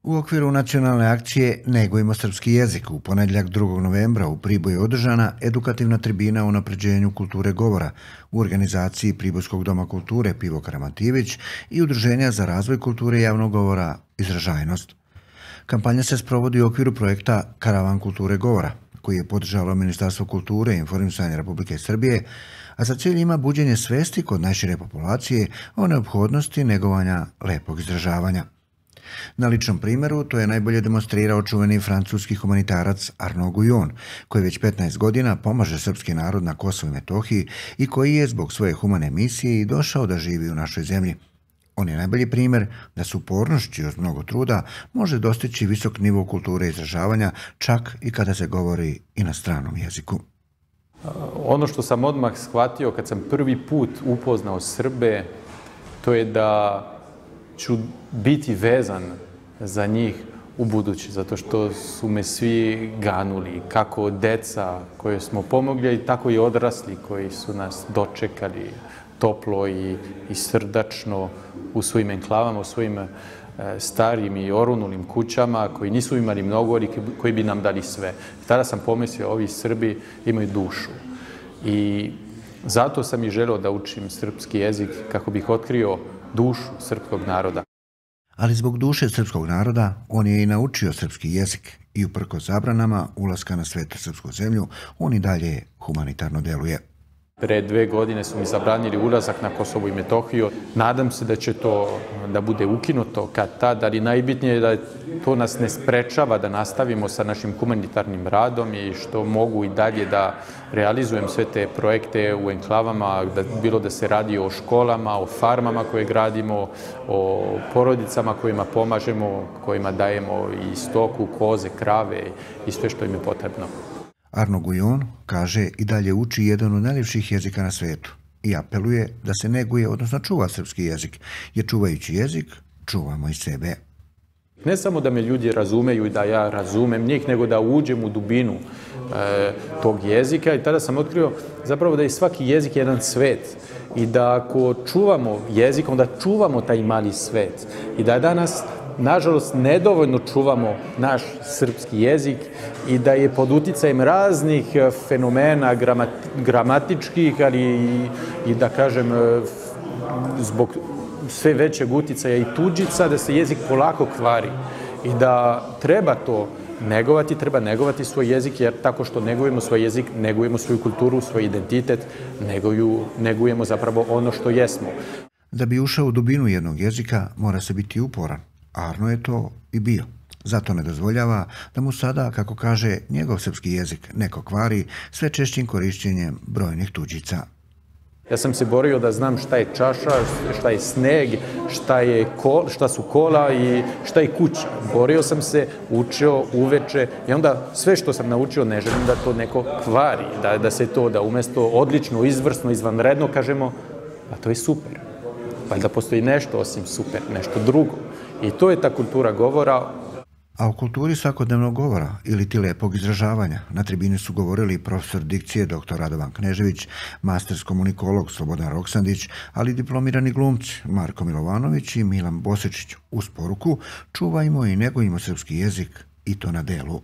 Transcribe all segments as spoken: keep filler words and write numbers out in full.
U okviru nacionalne akcije Negujmo srpski jezik u ponedjeljak drugog novembra u Priboju je održana edukativna tribina o unapređenju kulture govora u organizaciji Pribojskog doma kulture Pivo Karamatijević i Udruženja za razvoj kulture javnog govora Izražajnost. Kampanja se sprovodi u okviru projekta Karavan kulture govora, koji je podržalo Ministarstvo kulture i informisanja Republike Srbije, a za cilj ima buđenje svesti kod najšire populacije o neophodnosti negovanja lepog izražavanja. Na ličnom primjeru to je najbolje demonstrirao čuveni francuski humanitarac Arnaud Guyon, koji već petnaest godina pomaže srpski narod na Kosovu i Metohiji i koji je zbog svoje humane misije i došao da živi u našoj zemlji. On je najbolji primjer da se upornošću uz mnogo truda može dostići visok nivo kulture izražavanja, čak i kada se govori i na stranom jeziku. Ono što sam odmah shvatio kad sam prvi put upoznao Srbe, to je da ću biti vezan za njih u budući, zato što su me svi ganuli, kako deca koje smo pomogli, tako i odrasli koji su nas dočekali toplo i, i srdačno u svojim enklavama, u svojim e, starim i orunulim kućama, koji nisu imali mnogo, ali koji bi nam dali sve. Tada sam pomislio, ovi Srbi imaju dušu. I zato sam i želeo da učim srpski jezik kako bih otkrio dušu srpskog naroda. Ali zbog duše srpskog naroda, on je i naučio srpski jezik i uprkos zabranama ulaska na svetu srpsku zemlju, on i dalje humanitarno deluje. Pre dve godine su mi zabranili ulazak na Kosovo i Metohiju. Nadam se da će to da bude ukinuto kad tad, ali najbitnije je da to nas ne sprečava da nastavimo sa našim humanitarnim radom i što mogu i dalje da realizujem sve te projekte u enklavama, da, bilo da se radi o školama, o farmama koje gradimo, o porodicama kojima pomažemo, kojima dajemo i stoku, koze, krave i sve što im je potrebno. Arnaud Guyon, kaže, i dalje uči jedan od najljepših jezika na svetu i apeluje da se neguje, odnosno čuva srpski jezik, jer čuvajući jezik, čuvamo i sebe. Ne samo da me ljudi razumeju i da ja razumem njih, nego da uđem u dubinu e, tog jezika i tada sam otkrio zapravo da je svaki jezik jedan svet i da ako čuvamo jezik, onda čuvamo taj mali svet i da danas nažalost, nedovoljno čuvamo naš srpski jezik i da je pod uticajem raznih fenomena gramatičkih, ali i, i da kažem zbog sve većeg uticaja i tuđica, da se jezik polako kvari i da treba to negovati, treba negovati svoj jezik, jer tako što negujemo svoj jezik, negujemo svoju kulturu, svoj identitet, neguju, negujemo zapravo ono što jesmo. Da bi ušao u dubinu jednog jezika, mora se biti uporan. Arno je to i bio. Zato ne dozvoljava da mu sada, kako kaže, njegov srpski jezik neko kvari sve češćim korišćenjem brojnih tuđica. Ja sam se borio da znam šta je čaša, šta je sneg, šta, je kol, šta su kola i šta je kuća. Borio sam se, učio uveče i onda sve što sam naučio ne želim da to neko kvari, da, da se to, da umjesto odlično, izvrsno, izvanredno kažemo, a to je super. Valjda postoji nešto osim super, nešto drugo. I to je ta kultura govora. A o kulturi svakodnevnog govora ili ti lepog izražavanja na tribini su govorili profesor dikcije doktor Radovan Knežević, masters komunikolog Slobodan Roksandić, ali i diplomirani glumci Marko Milovanović i Milan Bosečić uz poruku čuvajmo i negujmo srpski jezik i to na delu.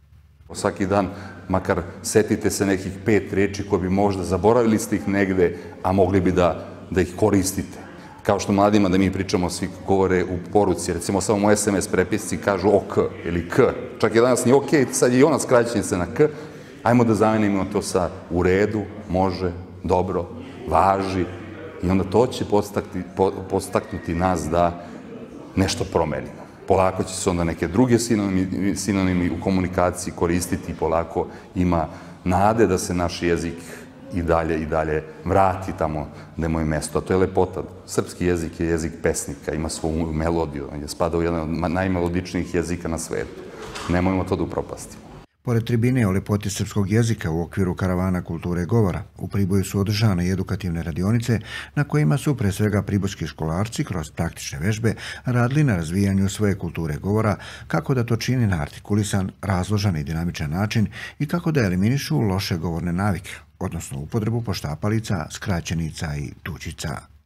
Svaki dan makar setite se nekih pet reči koje bi možda zaboravili ste ih negde, a mogli bi da, da ih koristite. Kao što mladima da mi pričamo, svi govore u poruci, recimo samo u es em es prepisci kažu ok ili k. Čak je danas ni ok, sad je i ona skraćenica na k. Ajmo da zamenimo to sa u redu, može, dobro, važi. I onda to će postaknuti, postaknuti nas da nešto promenimo. Polako će se onda neke druge sinonimi, sinonimi u komunikaciji koristiti i polako ima nade da se naš jezik i dalje i dalje vrati tamo gde mu je mesto. A to je lepota. Srpski jezik je jezik pesnika, ima svoju melodiju, je spada u jedan od najmelodičnijih jezika na svetu. Nemojmo to da upropastimo. Pored tribine o lepoti srpskog jezika u okviru Karavana kulture govora, u Priboju su održane i edukativne radionice na kojima su pre svega pribojski školarci kroz praktične vežbe radili na razvijanju svoje kulture govora, kako da to čini na artikulisan, razložan i dinamičan način i kako da eliminišu loše govorne navike, odnosno upotrebu poštapalica, skraćenica i tuđica.